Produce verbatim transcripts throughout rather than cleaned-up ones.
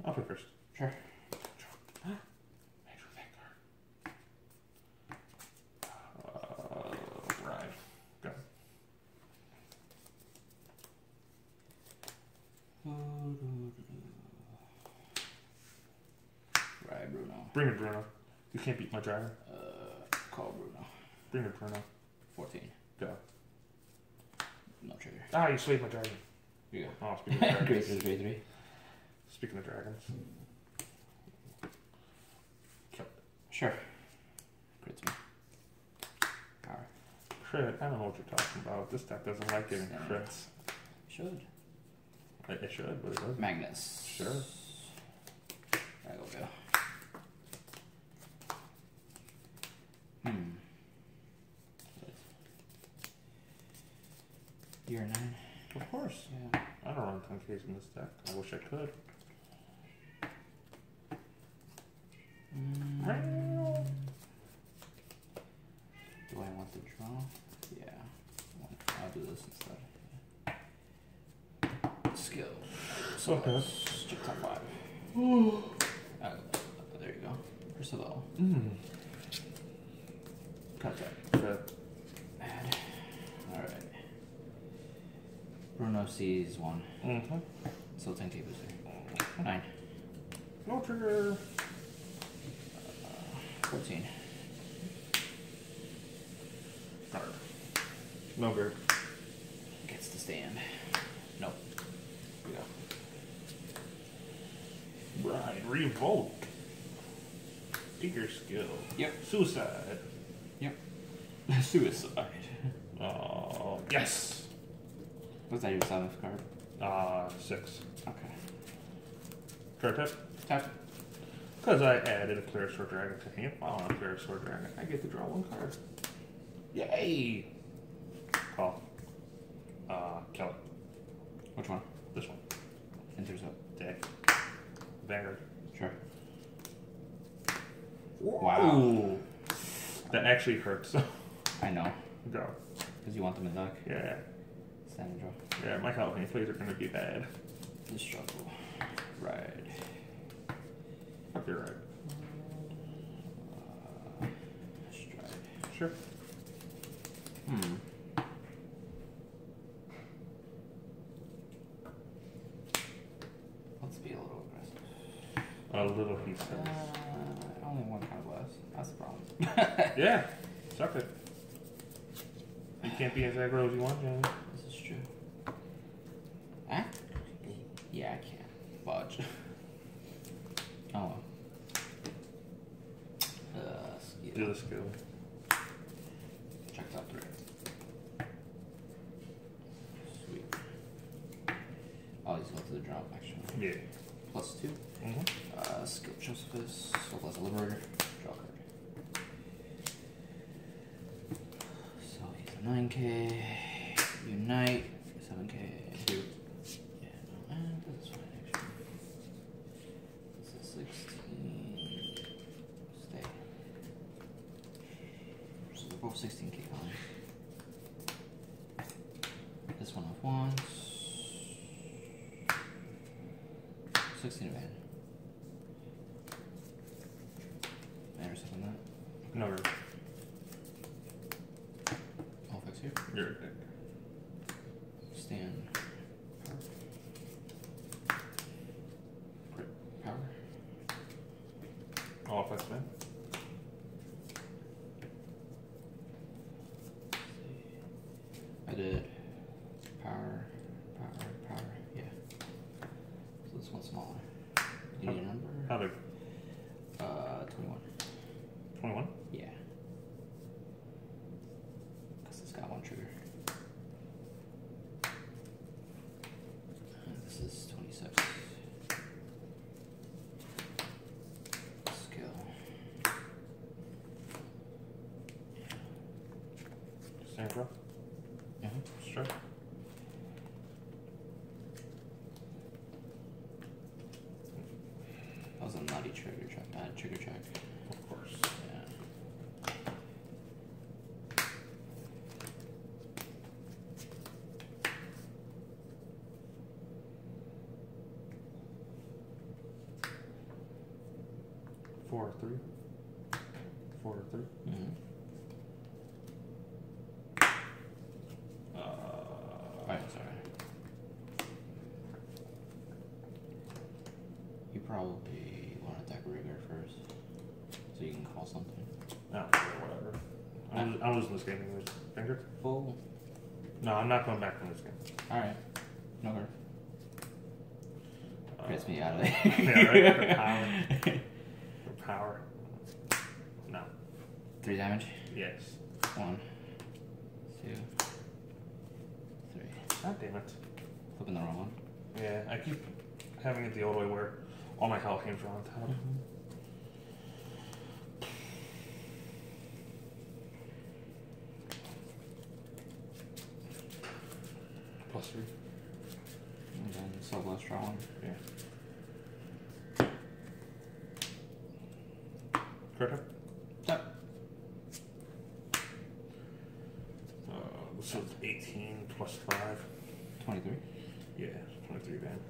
I'll play first. Sure. Uh, right. Go. Right, Bruno. Bring it, Bruno. You can't beat my dragon. Uh, call Bruno. Bring it, Bruno. fourteen. Go. No trigger. Ah, you swayed my dragon. Here you go. Oh, speaking of dragons. Grade three, grade three. Speaking of dragons. Kill it. Sure. Crits me. Power. Crit? I don't know what you're talking about. This deck doesn't like getting Same. crits. Should. It, it should, but it doesn't. Magnus. Sure. I go go. Hmm. Year nine. Of course. Yeah. I don't run ten Ks in this deck. I wish I could. Mm. Do I want the draw? Yeah. I want- I'll do this instead. Skill. So Okay. let's check top five. Uh, there you go. Percival. Mm. Cut that. But Add. Alright. Bruno sees one. mm-hmm. So ten K booster. Nine. No trigger. fourteen. Card. No bird. Gets to stand. Nope. Here we go. Right. Revolt. Digger skill. Yep. Suicide. Yep. Suicide. Oh, yes. Was that your seventh card? Uh, six. Okay. Card tip. Tap. Because I added a Clear Sword Dragon to hand. While on Clear Sword Dragon, I get to draw one card. Yay! Call. Uh, kill it. Which one? This one. Enters up. Deck. Vanguard. Sure. Wow. That actually hurts. I know. Go. Because you want them in deck. Yeah. Stand and draw. Yeah, my California plays are going to be bad. The struggle. Ride. Fuck, you're right. Uh, stride. Sure. Hmm. Let's be a little aggressive. A little he says. Uh, only one card less. That's the problem. Yeah. Suck it. You can't be as aggro as you want, Johnny. This is true. Huh? Yeah, I can. Fudge. Oh well. Uh, skill. Do the skill. Check top three. Sweet. Oh, he's going to the drop, actually. Yeah. Plus two. Mm-hmm. Uh, skill Josephus. So plus a liberator. Draw card. So he's a nine K. Unite. seven K. Two. Yeah, no, uh, this is fine, actually. This is sixteen. Stay. So they're both sixteen K columns. This one off once. sixteen of hand. And or something like that. No, you're, All fix here. you're a dick. Stand. Power. Crit. Power. All effects, man. I did power, power, power, yeah. So this one's smaller. You need a number? How big? Uh, twenty-one. twenty-one? Yeah. Because it's got one trigger. And this is twenty-six. Skill. Stand for? Mm-hmm. Sure. That was a nutty trigger check. Uh, trigger check. Of course. Yeah. Four, three. Four, three. Mm-hmm. Uh, Right, sorry. You probably want to attack Rigger first, so you can call something. no, whatever. I'm, I'm losing this game anyways. Finger? Oh. No, I'm not going back from this game. Alright. No hurt. Uh, Gets me out of there. Yeah, right? For power. For power. No. Three damage. Yes. One. Two. Three. God damn it. Flipping the wrong one. Yeah, I keep having it the old way where all my health games are on top. Mm-hmm. Plus three. And then Subbless draw one. Yeah. Critter? Yep. Uh, so it's eighteen plus five. twenty-three. Yeah, twenty-three band.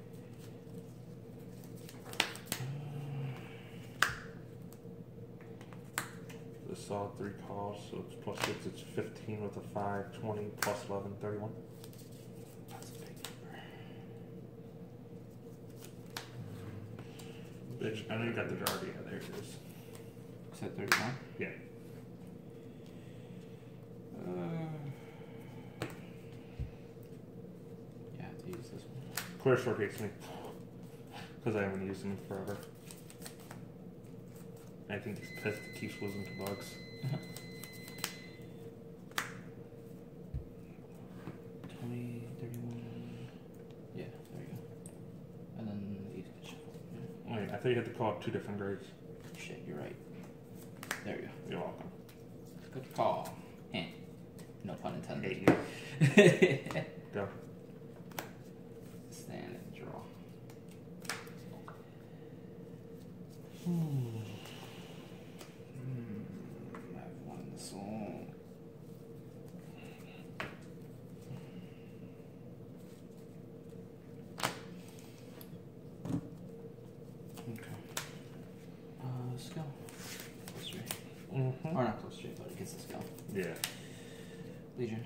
This saw three calls, so it's plus six, it's fifteen with a five, twenty plus eleven, thirty-one. That's a big number. Bitch, I know you got the jar. Yeah, there it is. Set thirty-one? Yeah. Uh, yeah, I have to use this one. Clear Sword hates me. Because I haven't used him in forever. I think he's pissed he keeps losing to bugs. twenty, thirty-one. Yeah, there you go. And then these get shuffled. Yeah. Wait, I thought you had to call up two different grades. Shit, you're right. There you go. You're welcome. Good call. Eh. No pun intended. Hate you. Go. Stand and draw. Hmm. Hmm. I have one soul. Okay. Uh, skill. Close three. Mm-hmm. Or not close three, but it gets the skill. Yeah. Legion.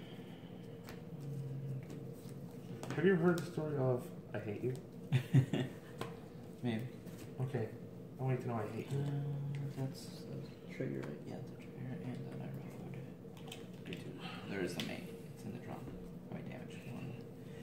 Have you ever heard the story of I hate you? Maybe. Okay. I want you to know I hate Uh, you. that's the trigger, right? Yeah, the trigger, and then I reload. Do two. There is the main. It's in the drum. How many damage? One.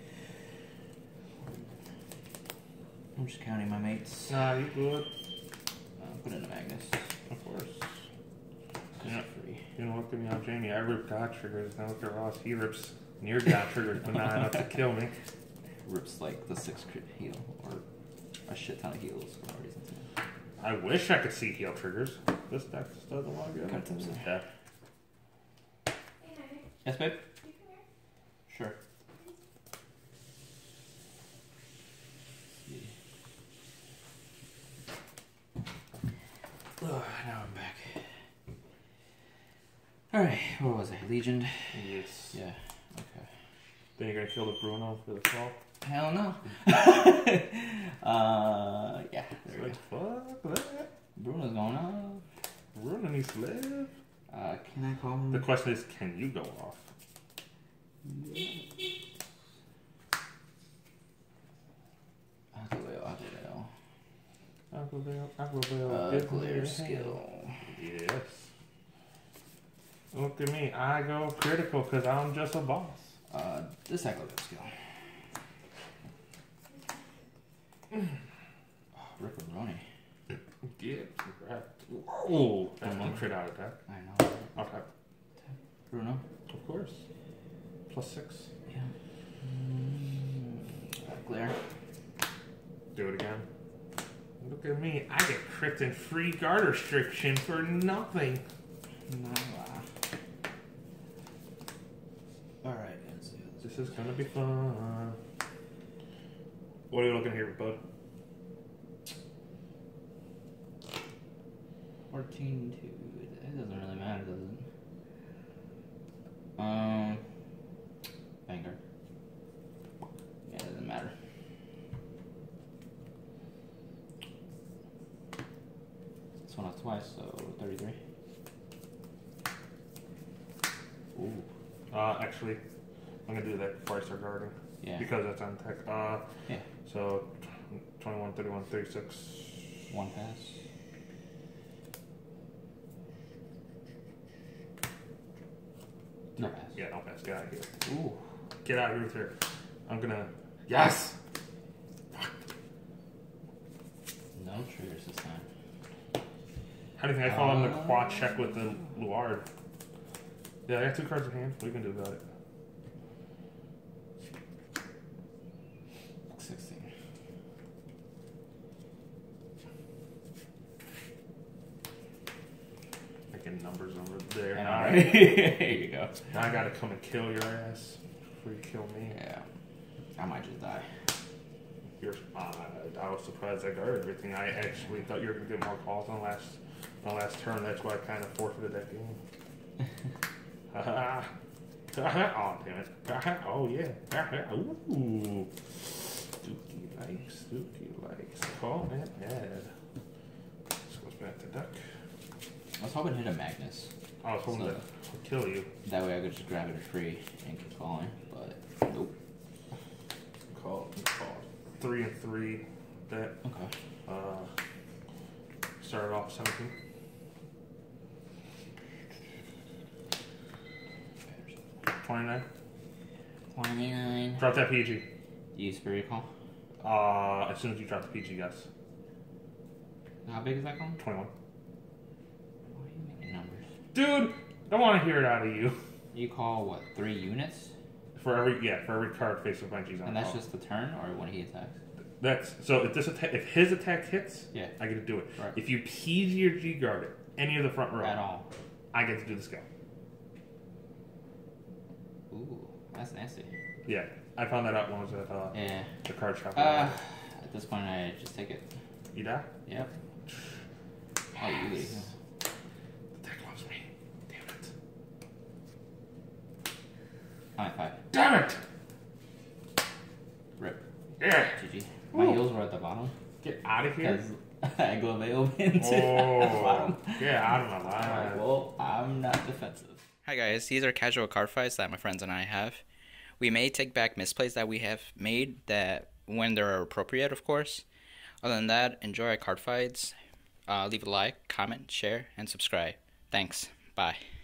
I'm just counting my mates. Nah, you good. Uh, put in a Magnus. Of course. Cause Yeah. it's free. You know, look at me on Jamie. I rip God triggers. Now look at Ross. He rips near God triggers, but not enough to kill me. Rips like the six crit heal, or a shit ton of heals for no reason. Too. I wish I could see heal triggers. This deck just doesn't want to go. Cut them, sir. deck. Yes, babe? Sure. Oh, now I'm back. Alright, what was I? Legion? Yes. Yeah, okay. Then you're gonna kill the Bruno for the call. Hell no. uh, yeah, there we Like, go. fuck that. Bruno's going off. Bruno needs to live. Uh, can I call him? The question is, can you go off? Aquavale, Aquavale. Aquavale, Aquavale, give me Clear your skill. hand. Yes. Look at me. I go critical because I'm just a boss. Uh, this Aquavale skill. Oh, Rip Roni. Yeah, congrats. Whoa, that's one crit out of that. I know. Okay. Bruno? Of course. Plus six. Yeah. Mm, uh, Glare. Do it again. Look at me. I get crit and free guard restriction for nothing. No, uh. Alright, let's see. This is gonna be fun. What are you looking here, bud? fourteen two. It doesn't really matter, does it? Um. Vanguard. Yeah, it doesn't matter. this one off twice, so thirty-three. Ooh. Uh, actually, I'm gonna do that before I start guarding. Yeah. Because that's on tech. Uh, yeah. So, twenty-one, thirty-one, thirty-six. One pass. No pass. Yeah, no pass. Get out of here. Ooh. Get out of here with her. I'm gonna. Yes! No triggers this time. How do you think I fall on the Uh, quad check with the Luard? Yeah, I got two cards in hand. What are you gonna do about it? sixteen. Making numbers over there. Yeah, Now, right. There you go. now I gotta come and kill your ass before you kill me. Yeah. I might just die. You're, uh, I was surprised I guarded everything. I actually thought you were gonna get more calls on last on last turn. That's why I kind of forfeited that game. oh damn it! Oh yeah! Ooh, Dookie likes, Dookie likes. Call and add. This goes back to duck. I was hoping to hit a Magnus. I was hoping So- to kill you. That way I could just grab it for free and keep calling, but nope. Call, call. Three and three. Bet. Okay. Uh, started off seventeen. twenty-nine. twenty-nine. Drop that P G. Use for recall. Uh, as soon as you drop the P G, yes. How big is that call? twenty-one. Why are you making numbers? Dude, I want to hear it out of you. You call what, three units? For every yeah, for every card faced with my G's on. And that's call. just the turn or when he attacks? That's so if this attack, if his attack hits, Yeah. I get to do it. Right. If you P G or G guard it, any of the front row At all. I get to do the skill. Ooh, that's nasty. Yeah, I found that out when I was at uh, Yeah. the card shop. Uh, at this point I just take it. you die? Yep. Oh, you leave. The deck loves me. Damn it. I'm at five. Damn it! Rip. Yeah. G G. My Ooh. heels were at the bottom. Get out of here. Because I go veil into the Oh, bottom. get out of my life. Alright, well, I'm not defensive. Hi guys, these are casual card fights that my friends and I have. We may take back misplays that we have made that when they're appropriate, of course. Other than that, enjoy our card fights. Uh, leave a like, comment, share, and subscribe. Thanks. Bye.